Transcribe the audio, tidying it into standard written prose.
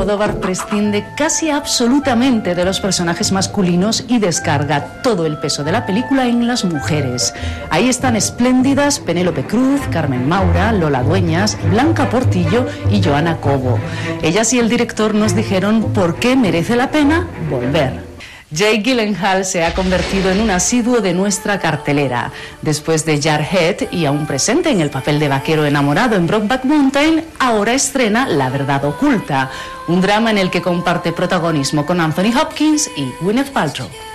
Almodóvar prescinde casi absolutamente de los personajes masculinos y descarga todo el peso de la película en las mujeres. Ahí están espléndidas Penélope Cruz, Carmen Maura, Lola Dueñas, Blanca Portillo y Joana Cobo. Ellas y el director nos dijeron por qué merece la pena volver. Jake Gyllenhaal se ha convertido en un asiduo de nuestra cartelera. Después de Jarhead y aún presente en el papel de vaquero enamorado en Brokeback Mountain, ahora estrena La verdad oculta, un drama en el que comparte protagonismo con Anthony Hopkins y Gwyneth Paltrow.